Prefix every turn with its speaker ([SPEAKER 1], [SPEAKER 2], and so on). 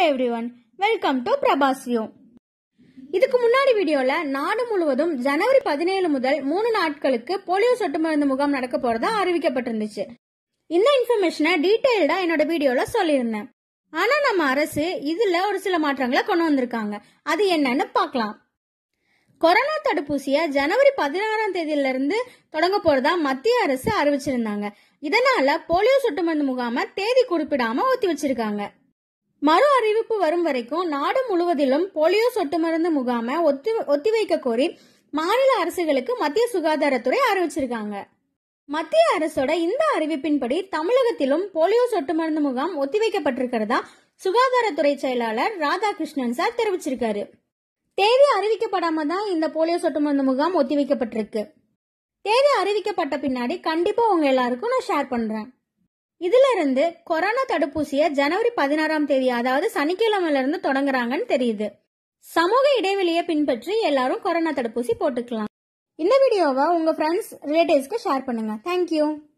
[SPEAKER 1] everyone, welcome to Prabhas view. இதுக்கு முன்னாடி வீடியோல நாடு முழுவதும் ஜனவரி 17 முதல் 3 நாட்களுக்கு போலியோ சொட்டு மருந்து முகாம் நடக்க போறதா அறிவிக்கப்பட்டிருந்துச்சு. இந்த இன்ஃபர்மேஷனை டீடைல்டா என்னோட வீடியோல சொல்லியிருந்தேன். ஆனா நம்ம அரசு இதுல ஒரு சில மாற்றங்களை கொண்டு வந்திருக்காங்க. அது என்னன்னு பார்க்கலாம். கொரோனா தடுப்பூசிய ஜனவரி 16ஆம் தேதியில இருந்து தொடங்க போறதா மத்திய அரசு அறிவிச்சிருந்தாங்க. இதனால போலியோ சொட்டு மருந்து முகாம தேதி குறிப்பிடாம ஒத்தி வச்சிருக்காங்க. மறு அறிவிப்பு வரும் வரைக்கும் நாடு முழுவதிலும் போலியோ சொட்டு மருந்து முகாம ஒத்திவைக்க கோரி மாநில அரசுகளுக்கு மத்திய சுகாதாரத்துறை அறிவிச்சிருக்காங்க. மத்திய அரசோட இந்த அறிவிப்பின்படி தமிழகத்திலும் போலியோ சொட்டு மருந்து முகாம் ஒத்திவைக்கப்பட்டிருக்கிறதா சுகாதாரத்துறை செயலாளர் ராதாகிருஷ்ணன் சார் தெரிவிச்சிருக்காரு. தேதி அறிவிக்கப்படாம தான் இந்த போலியோ சொட்டு மருந்து முகாம் ஒத்திவைக்கப்பட்டிருக்கு. தேதி அறிவிக்கப்பட்ட பின்னாடி கண்டிப்பா உங்க எல்லாருக்கும் நான் ஷேர் பண்றேன். இதுல இருந்து கொரோனா தடுப்பூசிய ஜனவரி 16ஆம் தேதி அதாவது சனிக்கிழமையில இருந்து தொடங்குறாங்கன்னு தெரியுது. சமூக இடைவெளியை பின்பற்றி எல்லாரும் கொரோனா தடுப்பூசி போட்டுக்கலாம். இந்த வீடியோவை உங்க ஃப்ரெண்ட்ஸ் ரிலேட்டிவ்ஸ்க்கு ஷேர் பண்ணுங்க. தேங்க்யூ.